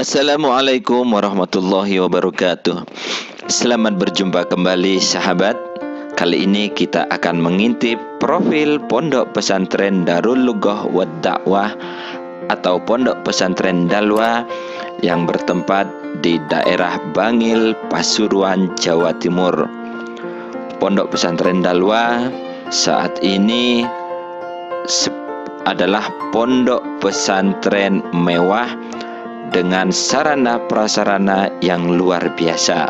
Assalamualaikum warahmatullahi wabarakatuh. Selamat berjumpa kembali sahabat. Kali ini kita akan mengintip profil Pondok Pesantren Darul Lughah wad Da'wah atau Pondok Pesantren Dalwa yang bertempat di daerah Bangil, Pasuruan, Jawa Timur. Pondok Pesantren Dalwa saat ini adalah pondok pesantren mewah dengan sarana prasarana yang luar biasa.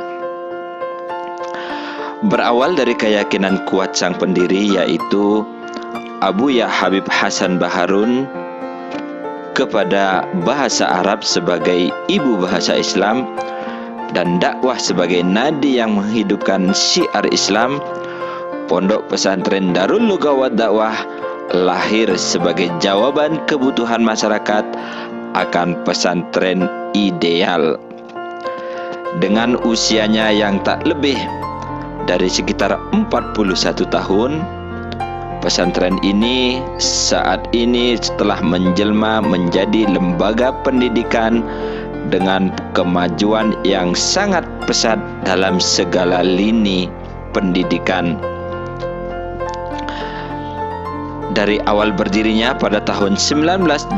Berawal dari keyakinan kuat sang pendiri, yaitu Abuya Habib Hasan Baharun kepada bahasa Arab sebagai ibu bahasa Islam dan dakwah sebagai nadi yang menghidupkan syiar Islam, Pondok Pesantren Darul Lughah wad Da'wah lahir sebagai jawaban kebutuhan masyarakat akan pesantren ideal. Dengan usianya yang tak lebih dari sekitar 41 tahun, pesantren ini saat ini setelah menjelma menjadi lembaga pendidikan dengan kemajuan yang sangat pesat dalam segala lini pendidikan. Dari awal berdirinya pada tahun 1981,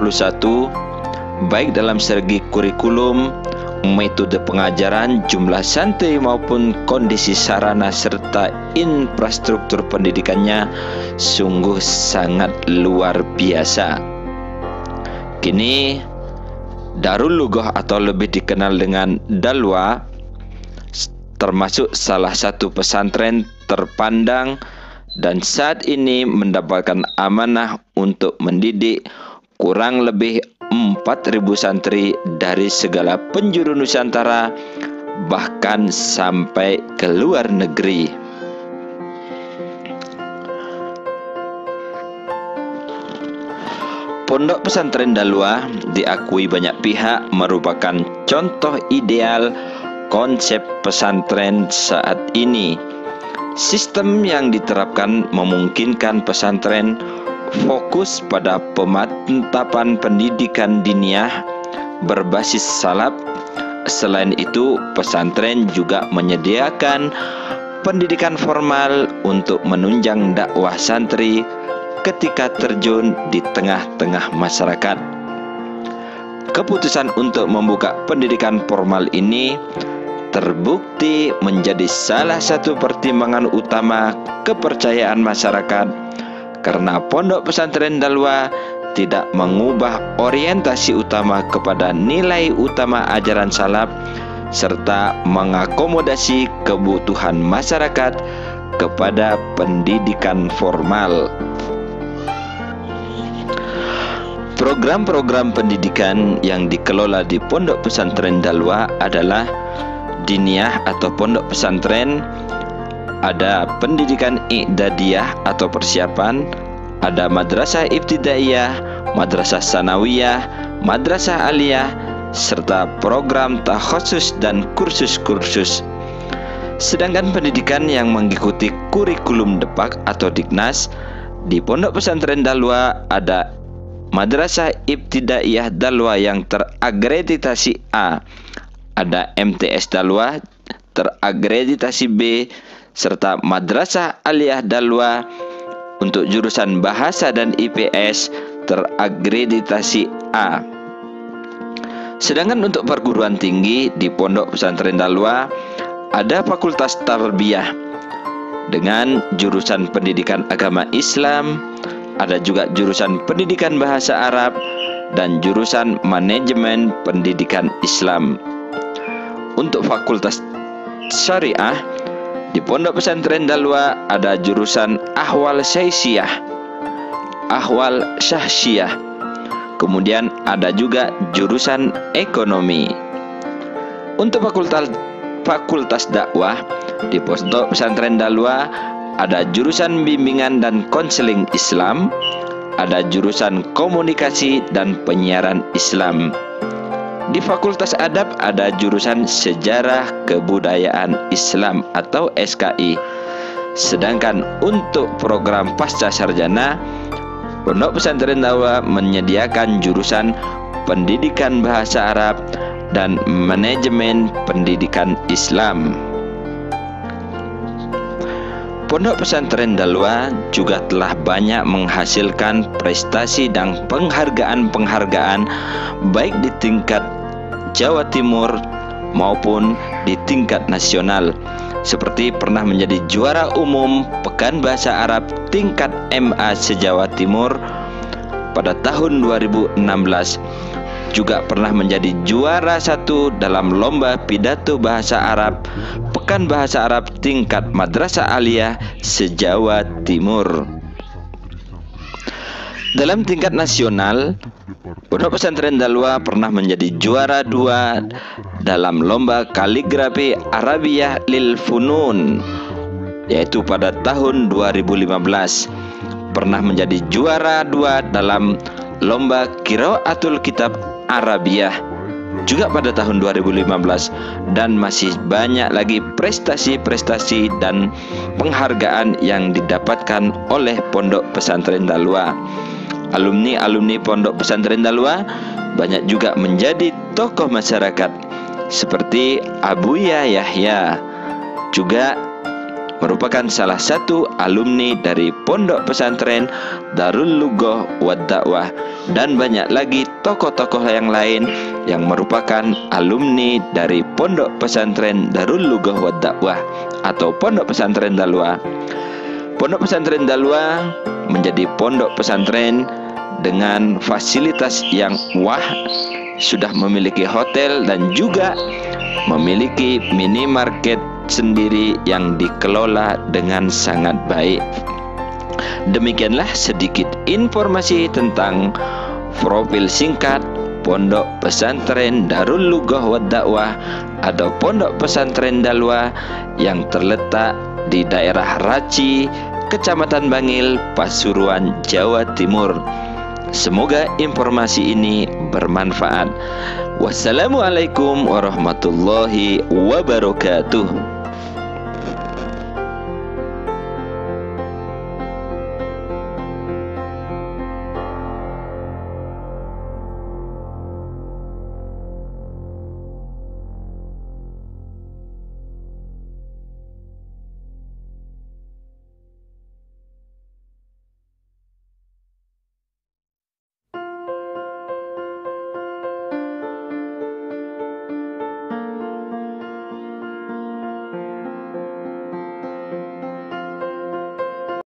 baik dalam segi kurikulum, metode pengajaran, jumlah santri maupun kondisi sarana serta infrastruktur pendidikannya sungguh sangat luar biasa. Kini Darul Lughah atau lebih dikenal dengan Dalwa termasuk salah satu pesantren terpandang dan saat ini mendapatkan amanah untuk mendidik kurang lebih 4.000 santri dari segala penjuru Nusantara, bahkan sampai ke luar negeri. Pondok Pesantren Dalwa diakui banyak pihak merupakan contoh ideal konsep pesantren saat ini. Sistem yang diterapkan memungkinkan pesantren fokus pada pemantapan pendidikan diniyah berbasis salaf. Selain itu, pesantren juga menyediakan pendidikan formal untuk menunjang dakwah santri ketika terjun di tengah-tengah masyarakat. Keputusan untuk membuka pendidikan formal ini terbukti menjadi salah satu pertimbangan utama kepercayaan masyarakat karena Pondok Pesantren Dalwa tidak mengubah orientasi utama kepada nilai utama ajaran salaf serta mengakomodasi kebutuhan masyarakat kepada pendidikan formal. Program-program pendidikan yang dikelola di Pondok Pesantren Dalwa adalah diniyah atau pondok pesantren, ada pendidikan i'dadiyah atau persiapan, ada madrasah ibtidaiyah, madrasah sanawiyah, madrasah aliyah, serta program takhusus dan kursus-kursus. Sedangkan pendidikan yang mengikuti kurikulum depak atau Diknas di Pondok Pesantren Dalwa ada madrasah ibtidaiyah Dalwa yang teragreditasi A, ada MTS Dalwa teragreditasi B, serta Madrasah Aliyah Dalwa untuk jurusan Bahasa dan IPS teragreditasi A. Sedangkan untuk perguruan tinggi di Pondok Pesantren Dalwa ada Fakultas Tarbiyah dengan jurusan Pendidikan Agama Islam, ada juga jurusan Pendidikan Bahasa Arab dan jurusan Manajemen Pendidikan Islam. Untuk Fakultas Syariah di Pondok Pesantren Dalwa ada jurusan Ahwal Syaisiyah, Ahwal Syahsiyah. Kemudian ada juga jurusan Ekonomi. Untuk Fakultas Dakwah di Pondok Pesantren Dalwa ada jurusan Bimbingan dan Konseling Islam, ada jurusan Komunikasi dan Penyiaran Islam. Di Fakultas Adab ada jurusan Sejarah Kebudayaan Islam atau SKI. Sedangkan untuk program pasca sarjana, Pondok Pesantren Dalwa menyediakan jurusan Pendidikan Bahasa Arab, dan Manajemen Pendidikan Islam. Pondok Pesantren Dalwa juga telah banyak menghasilkan prestasi dan penghargaan-penghargaan baik di tingkat Jawa Timur maupun di tingkat nasional, seperti pernah menjadi juara umum Pekan Bahasa Arab tingkat MA se-Jawa Timur pada tahun 2016, juga pernah menjadi juara 1 dalam lomba pidato bahasa Arab Pekan Bahasa Arab tingkat Madrasah Aliyah se-Jawa Timur. Dalam tingkat nasional, Pondok Pesantren Dalwa pernah menjadi juara 2 dalam lomba kaligrafi Arabiyah lil Funun, yaitu pada tahun 2015. Pernah menjadi juara 2 dalam lomba Qiraatul Kitab Arabiyah juga pada tahun 2015, dan masih banyak lagi prestasi-prestasi dan penghargaan yang didapatkan oleh Pondok Pesantren Dalwa. Alumni Pondok Pesantren Dalwa banyak juga menjadi tokoh masyarakat seperti Abuya Yahya, juga merupakan salah satu alumni dari Pondok Pesantren Darul Lughah wad Da'wah, dan banyak lagi tokoh-tokoh yang lain yang merupakan alumni dari Pondok Pesantren Darul Lughah wad Da'wah atau Pondok Pesantren Dalwa. Pondok Pesantren Dalwa menjadi pondok pesantren dengan fasilitas yang sudah memiliki hotel dan juga memiliki minimarket sendiri yang dikelola dengan sangat baik. Demikianlah sedikit informasi tentang profil singkat Pondok Pesantren Darul Lughah wad Da'wah atau Pondok Pesantren Dalwa yang terletak di daerah Raci, Kecamatan Bangil, Pasuruan, Jawa Timur. Semoga informasi ini bermanfaat. Wassalamualaikum warahmatullahi wabarakatuh.